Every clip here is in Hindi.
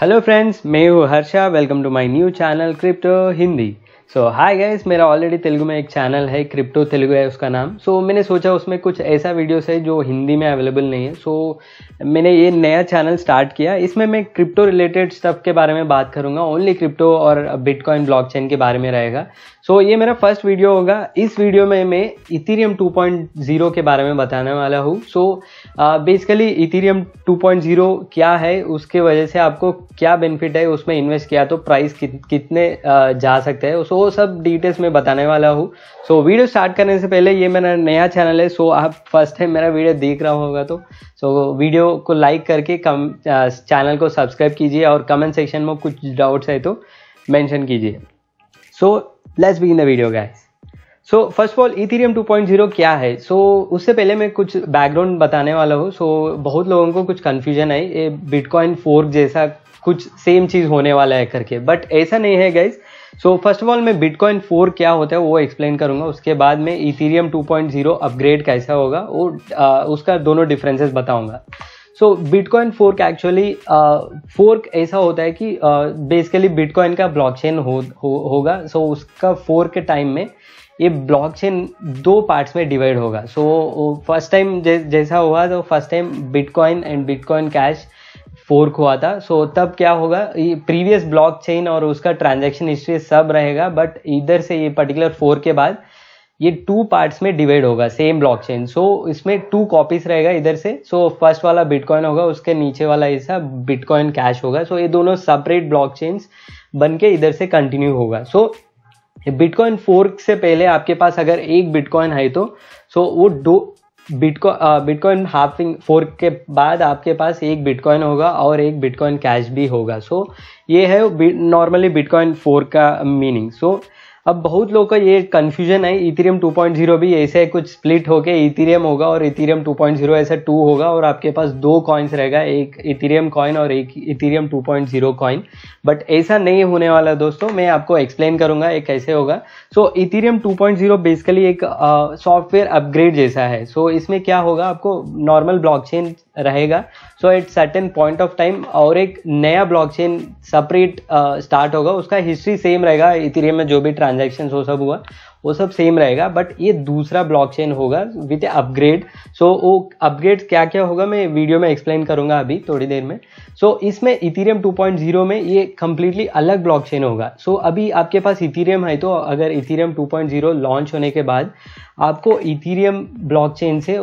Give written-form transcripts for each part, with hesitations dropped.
हेलो फ्रेंड्स, मैं हूँ Harsha. Welcome to my new channel crypto Hindi. So hi guys, मेरा ऑलरेडी तेलुगु में एक चैनल है, क्रिप्टो तेलुगु है उसका नाम। सो मैंने सोचा उसमें कुछ ऐसा वीडियोस है जो हिंदी में अवेलेबल नहीं है। सो मैंने ये नया चैनल स्टार्ट किया। इसमें मैं क्रिप्टो रिलेटेड स्टफ के बारे में बात करूंगा। ओनली क्रिप्टो और बिटकॉइन ब्लॉकचेन के बारे में रहेगा। सो ये मेरा फर्स्ट वीडियो होगा। इस वीडियो में मैं इथेरियम 2.0 के बारे में बताने वाला हूँ। सो बेसिकली इथेरियम 2.0 क्या है, उसके वजह से आपको क्या बेनिफिट है, उसमें इन्वेस्ट किया तो प्राइस कितने जा सकते हैं, सो वो सब डिटेल्स में बताने वाला हूँ। सो वीडियो स्टार्ट करने से पहले, ये मेरा नया चैनल है, सो आप फर्स्ट टाइम मेरा वीडियो देख रहा होगा तो वीडियो को लाइक करके चैनल को सब्सक्राइब कीजिए और कमेंट सेक्शन में कुछ डाउट्स है तो मेंशन कीजिए। So let's begin the video guys. So first of all ethereum 2.0 क्या है। सो उससे पहले मैं कुछ बैकग्राउंड बताने वाला हूँ। सो बहुत लोगों को कुछ कन्फ्यूजन है, ये बिटकॉइन फोर्क जैसा कुछ सेम चीज होने वाला है करके, बट ऐसा नहीं है guys. So first of all मैं बिटकॉइन फोर्क क्या होता है वो एक्सप्लेन करूंगा। उसके बाद में इथेरियम 2.0 अपग्रेड कैसा होगा वो उसका दोनों डिफरेंसेस बताऊंगा। So bitcoin fork actually fork ऐसा होता है कि बेसिकली बिटकॉइन का ब्लॉकचेन होगा। सो उसका फोर्क के टाइम में ये ब्लॉकचेन दो पार्ट्स में डिवाइड होगा। सो फर्स्ट टाइम जैसा हुआ तो first time bitcoin and bitcoin cash fork हुआ था। सो तब क्या होगा, ये प्रीवियस ब्लॉकचेन और उसका ट्रांजैक्शन हिस्ट्री सब रहेगा, बट इधर से ये पर्टिकुलर फोर्क के बाद ये टू पार्ट्स में डिवाइड होगा सेम ब्लॉकचेन। सो इसमें टू कॉपीज रहेगा इधर से। सो फर्स्ट वाला बिटकॉइन होगा, उसके नीचे वाला हिस्सा बिटकॉइन कैश होगा। सो ये दोनों सेपरेट ब्लॉकचेन्स बन के इधर से कंटिन्यू होगा। सो बिटकॉइन फोर्क से पहले आपके पास अगर एक बिटकॉइन है तो वो दो बिटकॉइन हाफिंग फोर्क के बाद आपके पास एक बिटकॉइन होगा और एक बिटकॉइन कैश भी होगा। सो ये है नॉर्मली बिटकॉइन फोर्क का मीनिंग। सो अब बहुत लोगों का ये कंफ्यूजन है, इथेरियम 2.0 भी ऐसे कुछ स्प्लिट होके इथेरियम होगा और इथेरियम 2.0 ऐसा 2 होगा और आपके पास दो कॉइन्स रहेगा, एक इथेरियम कॉइन और एक इथेरियम 2.0 कॉइन। बट ऐसा नहीं होने वाला दोस्तों, मैं आपको एक्सप्लेन करूंगा ये कैसे होगा। सो इथेरियम 2.0 बेसिकली एक सॉफ्टवेयर अपग्रेड जैसा है। सो इसमें क्या होगा, आपको नॉर्मल ब्लॉकचेन रहेगा so at certain point of time और एक नया ब्लॉकचेन सेपरेट स्टार्ट होगा। उसका हिस्ट्री सेम रहेगा, इथेरियम में जो भी ट्रांजैक्शन वो सब हुआ वो सब सेम रहेगा, बट ये दूसरा ब्लॉकचेन होगा विद अपग्रेड। सो वो अपग्रेड क्या क्या होगा मैं वीडियो में एक्सप्लेन करूंगा अभी थोड़ी देर में। सो इसमें इथेरियम 2.0 में ये कंप्लीटली अलग ब्लॉकचेन होगा। सो अभी आपके पास इथेरियम है तो अगर इथेरियम 2.0 लॉन्च होने के बाद आपको इथेरियम ब्लॉकचेन से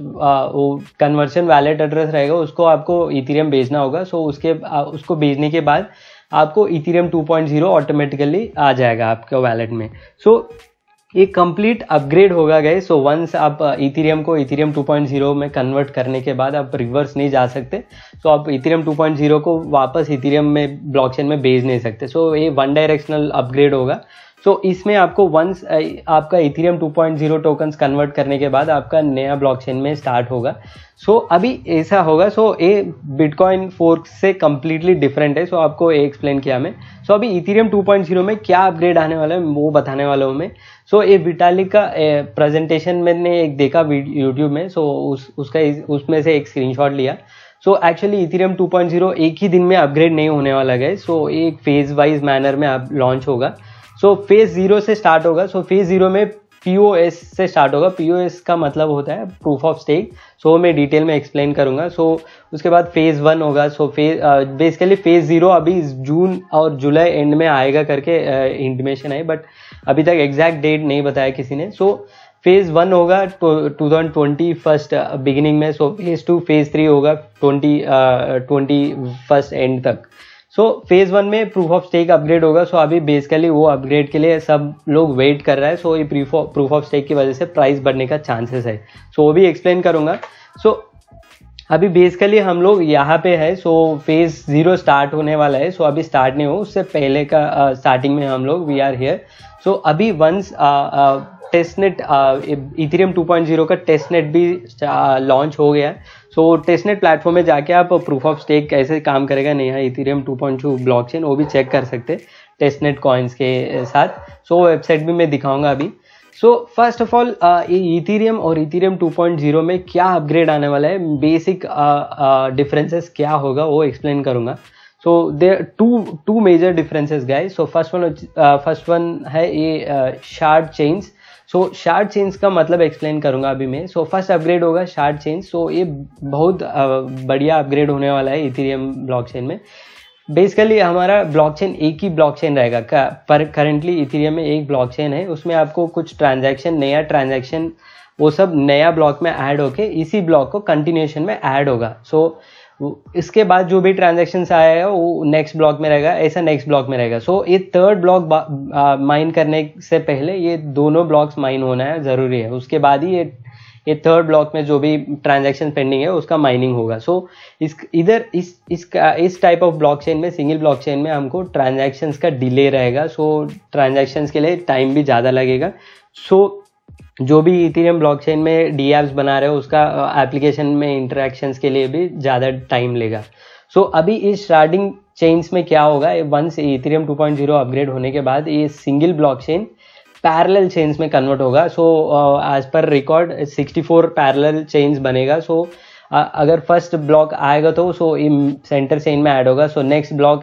वो कन्वर्शन वैलेट एड्रेस रहेगा, उसको आपको इथेरियम भेजना होगा। सो उसको भेजने के बाद आपको इथेरियम 2.0 ऑटोमेटिकली आ जाएगा आपके वैलेट में। सो ये कंप्लीट अपग्रेड होगा गए। सो वंस आप इथेरियम को इथेरियम 2.0 में कन्वर्ट करने के बाद आप रिवर्स नहीं जा सकते। सो आप इथेरियम 2.0 को वापस इथेरियम में ब्लॉकचेन में भेज नहीं सकते। सो ये वन डायरेक्शनल अपग्रेड होगा। सो इसमें आपको वंस आपका इथेरियम 2.0 टोकन्स कन्वर्ट करने के बाद आपका नया ब्लॉकचेन में स्टार्ट होगा। सो अभी ऐसा होगा। सो ये बिटकॉइन फोर्क से कंप्लीटली डिफरेंट है। सो आपको ये एक्सप्लेन किया मैं। सो अभी इथेरियम 2.0 में क्या अपग्रेड आने वाला है वो बताने वाला हूँ मैं। सो ये विटालिक का प्रेजेंटेशन मैंने एक देखा यूट्यूब में। सो उसमें से एक स्क्रीनशॉट लिया। सो एक्चुअली इथेरियम 2.0 एक ही दिन में अपग्रेड नहीं होने वाला है। सो एक फेज वाइज मैनर में अब लॉन्च होगा। सो फेज 0 से स्टार्ट होगा। सो फेज 0 में POS से स्टार्ट होगा। POS का मतलब होता है प्रूफ ऑफ स्टेक। सो मैं डिटेल में एक्सप्लेन करूंगा। सो उसके बाद फेज 1 होगा। सो बेसिकली फेज 0 अभी जून और जुलाई एंड में आएगा करके इंटीमेशन है, बट अभी तक एग्जैक्ट डेट नहीं बताया किसी ने। सो फेज 1 होगा 2020 फर्स्ट बिगिनिंग में। सो फेज 2 फेज 3 होगा 2021 एंड तक। सो फेज 1 में प्रूफ ऑफ स्टेक अपग्रेड होगा। सो अभी बेसिकली वो अपग्रेड के लिए सब लोग वेट कर रहा है। सो ये प्रूफ ऑफ स्टेक की वजह से प्राइस बढ़ने का चांसेस है। सो वो भी एक्सप्लेन करूंगा। सो अभी बेसिकली हम लोग यहाँ पे है। सो फेज 0 स्टार्ट होने वाला है। सो अभी स्टार्ट नहीं हो, उससे पहले का स्टार्टिंग में हम लोग वी आर हियर। सो अभी वंस टेस्टनेट इथेरियम 2.0 का टेस्टनेट भी लॉन्च हो गया। सो टेस्टनेट प्लेटफॉर्म में जाके आप प्रूफ ऑफ स्टेक कैसे काम करेगा नया इथेरियम 2.2 ब्लॉकचेन वो भी चेक कर सकते टेस्टनेट कॉइन्स के साथ। सो वेबसाइट भी मैं दिखाऊंगा अभी। सो फर्स्ट ऑफ ऑल ये इथेरियम और इथेरियम 2.0 में क्या अपग्रेड आने वाला है, बेसिक डिफरेंसेस क्या होगा वो एक्सप्लेन करूंगा। So there two major differences guys. So first one है ये shard chains. So shard chains का मतलब एक्सप्लेन करूंगा अभी मैं. सो फर्स्ट अपग्रेड होगा शार्ड चेन्स. सो ये बहुत बढ़िया अपग्रेड होने वाला है इथेरियम ब्लॉकचेन में. बेसिकली हमारा ब्लॉकचेन एक ही ब्लॉकचेन रहेगा. पर करेंटली इथेरियम में एक ब्लॉकचेन है, उसमें आपको कुछ नया ट्रांजैक्शन वो सब नया ब्लॉक में ऐड होके इसी ब्लॉक को कंटिन्यूएशन में ऐड होगा. सो इसके बाद जो भी ट्रांजैक्शंस आएगा वो नेक्स्ट ब्लॉक में रहेगा, ऐसा नेक्स्ट ब्लॉक में रहेगा. सो ये थर्ड ब्लॉक माइन करने से पहले ये दोनों ब्लॉक्स माइन होना है जरूरी है. उसके बाद ही ये थर्ड ब्लॉक में जो भी ट्रांजैक्शन पेंडिंग है उसका माइनिंग होगा. सो इस टाइप ऑफ ब्लॉकचेन में, सिंगल ब्लॉकचेन में हमको ट्रांजैक्शंस का डिले रहेगा. सो ट्रांजैक्शंस के लिए टाइम भी ज़्यादा लगेगा. सो जो भी इथेरियम ब्लॉकचेन में डीएप्स बना रहे हो उसका एप्लीकेशन में इंटरेक्शंस के लिए भी ज़्यादा टाइम लेगा. सो अभी इस स्टार्टिंग चेन्स में क्या होगा, वंस इथेरियम 2.0 अपग्रेड होने के बाद ये सिंगल ब्लॉकचेन पैरेलल चेन्स में कन्वर्ट होगा. So as per record 64 parallel chains बनेगा. सो अगर फर्स्ट ब्लॉक आएगा तो सेंटर चेन में ऐड होगा. सो नेक्स्ट ब्लॉक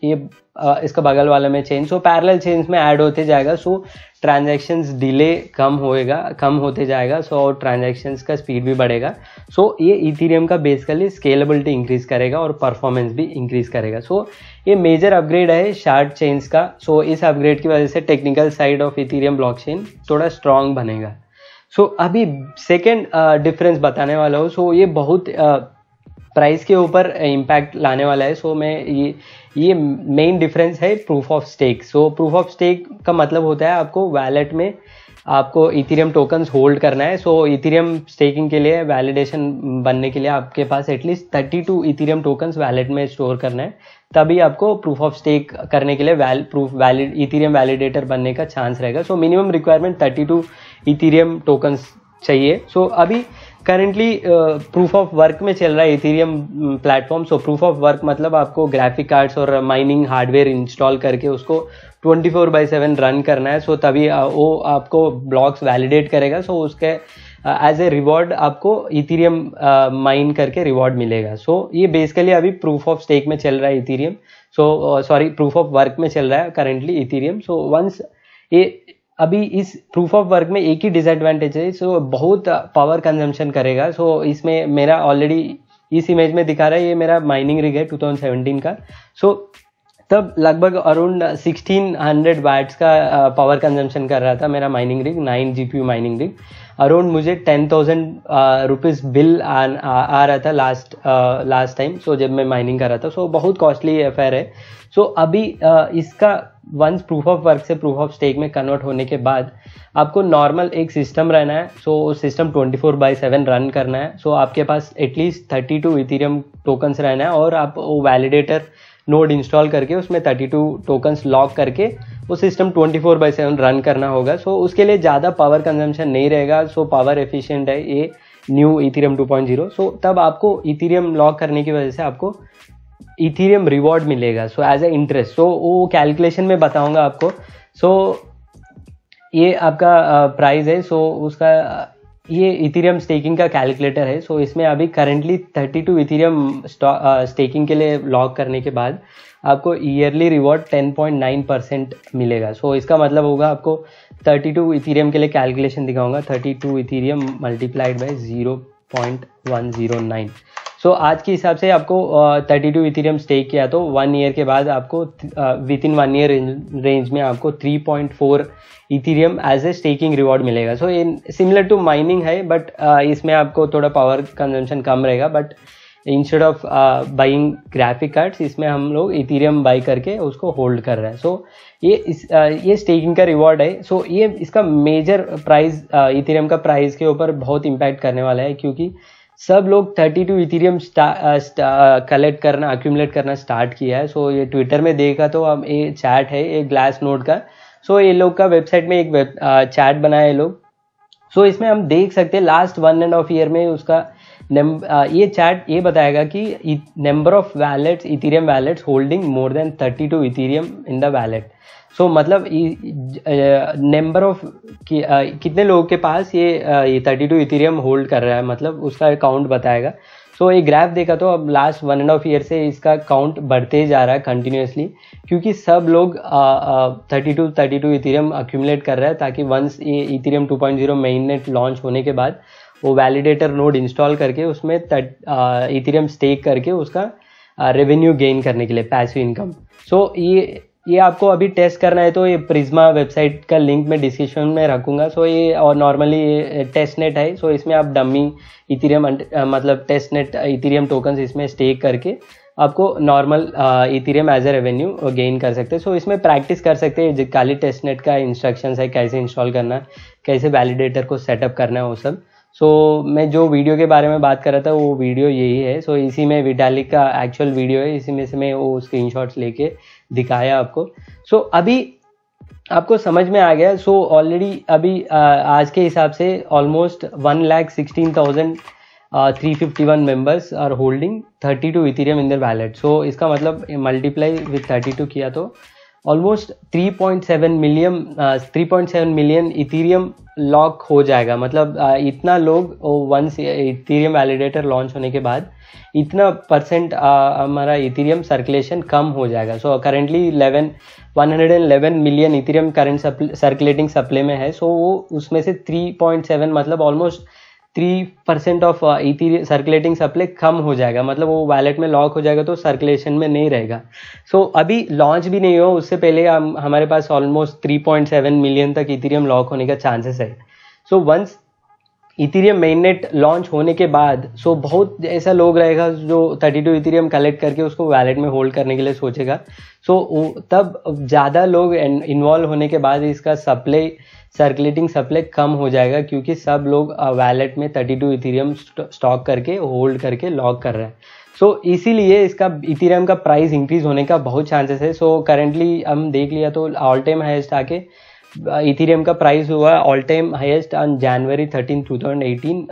इसका बगल वाला में चेन. सो पैरेलल चेन्स में ऐड होते जाएगा. सो ट्रांजैक्शंस डिले कम होते जाएगा. सो ट्रांजैक्शंस का स्पीड भी बढ़ेगा. सो ये इथेरियम का बेसिकली स्केलेबिलिटी इंक्रीज करेगा और परफॉर्मेंस भी इंक्रीज करेगा. सो ये मेजर अपग्रेड है शार्ड चेन्स का. सो इस अपग्रेड की वजह से technical side of ethereum blockchain थोड़ा स्ट्रांग बनेगा. सो अभी सेकेंड डिफरेंस बताने वाला हूँ. सो ये बहुत प्राइस के ऊपर इम्पैक्ट लाने वाला है. सो मैं ये मेन डिफरेंस है proof of stake. So proof of stake का मतलब होता है आपको वैलेट में आपको इथेरियम टोकन्स होल्ड करना है. सो इथेरियम स्टेकिंग के लिए वैलिडेशन बनने के लिए आपके पास एटलीस्ट 32 इथेरियम टोकन्स वैलेट में स्टोर करना है, तभी आपको प्रूफ ऑफ स्टेक करने के लिए इथेरियम वैलिडेटर बनने का चांस रहेगा. So minimum requirement 32 ethereum tokens चाहिए. सो अभी करेंटली प्रूफ ऑफ वर्क में चल रहा है ethereum platform. So proof of work मतलब आपको ग्राफिक कार्ड्स और माइनिंग हार्डवेयर इंस्टॉल करके उसको 24/7 रन करना है. सो तभी वो आपको ब्लॉक्स वैलिडेट करेगा. सो उसके एज ए रिवॉर्ड आपको इथेरियम माइन करके रिवॉर्ड मिलेगा. सो ये बेसिकली अभी प्रूफ ऑफ स्टेक में चल रहा है इथेरियम. प्रूफ ऑफ वर्क में चल रहा है करेंटली इथेरियम. सो वंस ये अभी इस प्रूफ ऑफ वर्क में एक ही डिसएडवांटेज है. सो बहुत पावर कंजम्पशन करेगा. सो इसमें मेरा ऑलरेडी इस इमेज में दिखा रहा है, ये मेरा माइनिंग रिग है 2017 का. सो तब लगभग अराउंड 1600 वाट्स का पावर कंजम्पशन कर रहा था मेरा mining rig, 9 GPU mining rig. Around मुझे 10,000 रुपीज़ बिल आ रहा था लास्ट टाइम. सो जब मैं माइनिंग कर रहा था. सो बहुत कॉस्टली अफेयर है. सो अभी इसका वंस प्रूफ ऑफ वर्क से प्रूफ ऑफ स्टेक में कन्वर्ट होने के बाद आपको नॉर्मल एक सिस्टम रहना है. सो सिस्टम 24/7 रन करना है. सो आपके पास एटलीस्ट 32 इथेरियम टोकन्स रहना है और आप वो वैलिडेटर नोड इंस्टॉल करके उसमें 32 टोकन्स लॉक करके वो सिस्टम 24/7 रन करना होगा. सो उसके लिए ज़्यादा पावर कंजम्पशन नहीं रहेगा. सो पावर एफिशिएंट है ये न्यू इथेरियम 2.0. सो तब आपको इथेरियम लॉक करने की वजह से आपको इथेरियम रिवॉर्ड मिलेगा. So as a interest. सो वो कैलकुलेशन में बताऊंगा आपको. सो ये आपका प्राइस है. सो उसका ये इथेरियम स्टेकिंग का कैलकुलेटर है. सो इसमें अभी करेंटली 32 इथेरियम स्टेकिंग के लिए लॉक करने के बाद आपको ईयरली रिवॉर्ड 10.9% मिलेगा. सो इसका मतलब होगा आपको 32 इथेरियम के लिए कैलकुलेशन दिखाऊंगा. 32 इथेरियम मल्टीप्लाइड बाय 0.109. सो आज के हिसाब से आपको 32 इथेरियम स्टेक किया तो 1 ईयर के बाद आपको विद इन 1 ईयर रेंज में आपको 3.4 ethereum as a staking reward मिलेगा. सो सिमिलर टू माइनिंग है, बट इसमें आपको थोड़ा पावर कंजम्पशन कम रहेगा. But instead of buying graphic cards इसमें हम लोग इथेरियम बाई करके उसको होल्ड कर रहे हैं. सो ये स्टेकिंग का रिवॉर्ड है. सो ये इसका मेजर प्राइस इथेरियम का प्राइस के ऊपर बहुत इम्पैक्ट करने वाला है, क्योंकि सब लोग 32 इथेरियम कलेक्ट करना, अक्यूमुलेट करना स्टार्ट किया है. सो ये ट्विटर में देखा तो हम ये चैट है ये ग्लास नोड का. सो ये लोग का वेबसाइट में एक चैट बनाया है लोग. सो इसमें हम देख सकते हैं लास्ट 1.5 ईयर में उसका ये चैट ये बताएगा कि number of wallets, ethereum wallets holding more than 32 ethereum in the wallet. So मतलब नंबर ऑफ कितने लोगों के पास ये 32 इथेरियम होल्ड कर रहा है, मतलब उसका अकाउंट बताएगा. सो ये ग्राफ देखा तो अब लास्ट 1.5 ईयर से इसका काउंट बढ़ते जा रहा है कंटिन्यूसली, क्योंकि सब लोग 32 इथेरियम अक्यूमुलेट कर रहा है, ताकि वंस ये इथेरियम 2.0 मेननेट लॉन्च होने के बाद वो वैलिडेटर नोड इंस्टॉल करके उसमें इथेरियम स्टेक करके उसका रेवेन्यू गेन करने के लिए, पैसिव इनकम। सो ये आपको अभी टेस्ट करना है तो ये प्रिज्मा वेबसाइट का लिंक मैं डिस्क्रिप्शन में रखूंगा। सो ये और नॉर्मली ये टेस्ट नेट है, सो इसमें आप डमी इथेरियम मतलब टेस्ट नेट इथेरियम टोकन्स इसमें स्टेक करके आपको normal ethereum as a revenue gain कर सकते हैं। सो इसमें प्रैक्टिस कर सकते हैं, खाली टेस्ट नेट का इंस्ट्रक्शंस है, कैसे इंस्टॉल करना है, कैसे वैलिडेटर को सेटअप करना है, वो सब। सो मैं जो वीडियो के बारे में बात कर रहा था वो वीडियो यही है। सो इसी में विटालिक का एक्चुअल वीडियो है, इसी में से मैं वो स्क्रीनशॉट्स लेके दिखाया आपको। सो अभी आपको समझ में आ गया। सो ऑलरेडी अभी आज के हिसाब से almost 1,16,351 members are holding 32 ethereum in their wallet. So इसका मतलब मल्टीप्लाई विथ 32 किया तो ऑलमोस्ट 3.7 मिलियन इथेरियम लॉक हो जाएगा। मतलब इतना लोग वंस इथेरियम वैलिडेटर लॉन्च होने के बाद इतना परसेंट हमारा इथेरियम सर्कुलेशन कम हो जाएगा। So currently 111 million ethereum current circulating supply में है। सो वो उसमें से 3.7 मतलब almost 3% of ethereum circulating supply कम हो जाएगा, मतलब वो वैलेट में लॉक हो जाएगा तो सर्कुलेशन में नहीं रहेगा। सो अभी लॉन्च भी नहीं हो उससे पहले हमारे पास ऑलमोस्ट 3.7 मिलियन तक इथेरियम लॉक होने का चांसेस है। So once ethereum mainnet launch होने के बाद सो बहुत ऐसा लोग रहेगा जो 32 इथेरियम कलेक्ट करके उसको वैलेट में होल्ड करने के लिए सोचेगा। सो तब ज़्यादा लोग इन्वॉल्व होने के बाद इसका सर्कुलेटिंग सप्लाई कम हो जाएगा, क्योंकि सब लोग वैलेट में 32 इथेरियम स्टॉक करके होल्ड करके लॉक कर रहे हैं। सो इसीलिए इसका इथेरियम का प्राइस इंक्रीज होने का बहुत चांसेस है। सो करेंटली हम देख लिया तो ऑल टाइम हाईएस्ट आके इथेरियम का प्राइस हुआ all time highest on January 13, 2018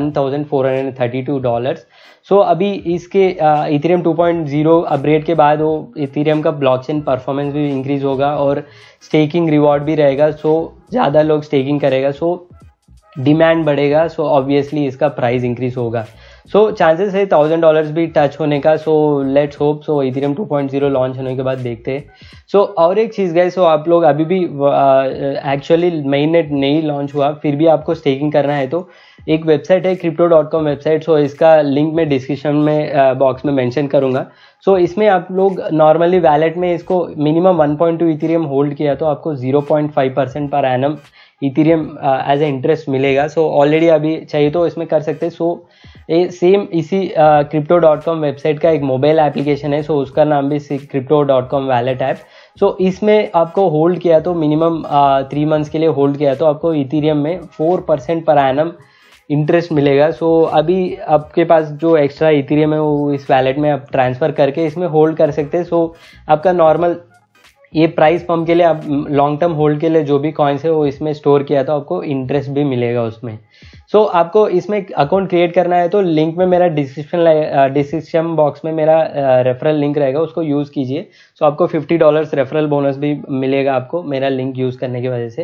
$1,432। So अभी इसके इथेरियम 2.0 अपग्रेड के बाद वो इथेरियम का ब्लॉकचेन परफॉर्मेंस भी इंक्रीज होगा और स्टेकिंग रिवॉर्ड भी रहेगा। सो ज़्यादा लोग स्टेकिंग करेगा, सो डिमांड बढ़ेगा, सो ऑब्वियसली इसका प्राइस इंक्रीज होगा। सो चांसेस है $1,000 भी टच होने का। So let's hope. So ethereum 2.0 launch होने के बाद देखते हैं। सो और एक चीज़ गई, सो आप लोग अभी भी एक्चुअली मेननेट नहीं लॉन्च हुआ फिर भी आपको स्टेकिंग करना है तो एक वेबसाइट है crypto.com वेबसाइट। सो इसका लिंक मैं डिस्क्रिप्शन में बॉक्स में मेंशन करूंगा। सो इसमें आप लोग नॉर्मली वैलेट में इसको मिनिमम 1.2 इथेरियम होल्ड किया तो आपको 0.5% per annum ethereum as a interest मिलेगा। सो ऑलरेडी अभी चाहिए तो इसमें कर सकते हैं। सो ये सेम इसी crypto.com वेबसाइट का एक मोबाइल एप्लीकेशन है। सो उसका नाम भी crypto.com वैलेट ऐप। सो इसमें आपको होल्ड किया तो मिनिमम 3 मंथ्स के लिए होल्ड किया तो आपको इथेरियम में 4% पर एनम इंटरेस्ट मिलेगा। सो अभी आपके पास जो एक्स्ट्रा इथेरियम है वो इस वैलेट में आप ट्रांसफ़र करके इसमें होल्ड कर सकते हैं। सो आपका नॉर्मल ये प्राइस पम्प के लिए आप लॉन्ग टर्म होल्ड के लिए जो भी कॉइन्स है वो इसमें स्टोर किया तो आपको इंटरेस्ट भी मिलेगा उसमें। सो आपको इसमें अकाउंट क्रिएट करना है तो लिंक में मेरा डिस्क्रिप्शन बॉक्स में मेरा रेफरल लिंक रहेगा, उसको यूज़ कीजिए। सो आपको $50 रेफरल बोनस भी मिलेगा आपको मेरा लिंक यूज़ करने की वजह से।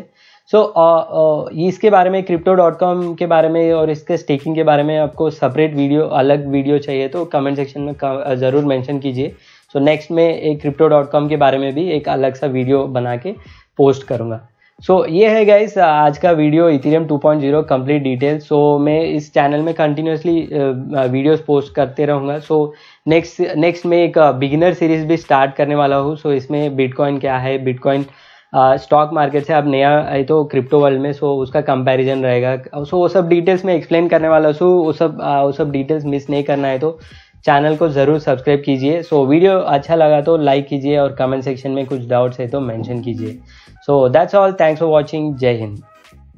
सो इसके बारे में crypto.com के बारे में और इसके स्टेकिंग के बारे में आपको सेपरेट वीडियो अलग वीडियो चाहिए तो कमेंट सेक्शन में ज़रूर मेंशन कीजिए। सो नेक्स्ट में एक crypto.com के बारे में भी एक अलग सा वीडियो बना के पोस्ट करूँगा। सो ये है गाइस आज का video ethereum 2.0 complete detail. So मैं इस चैनल में कंटिन्यूसली वीडियोस पोस्ट करते रहूँगा। सो नेक्स्ट में एक बिगिनर सीरीज भी स्टार्ट करने वाला हूँ। सो इसमें बिटकॉइन क्या है, बिटकॉइन स्टॉक मार्केट से अब नया है तो क्रिप्टो वर्ल्ड में, सो उसका कंपैरिजन रहेगा। सो वो सब डिटेल्स में एक्सप्लेन करने वाला हूँ। वो सब डिटेल्स मिस नहीं करना है तो चैनल को ज़रूर सब्सक्राइब कीजिए। सो वीडियो अच्छा लगा तो लाइक कीजिए और कमेंट सेक्शन में कुछ डाउट्स है तो मेंशन कीजिए। So that's all, thanks for watching, जय हिंद।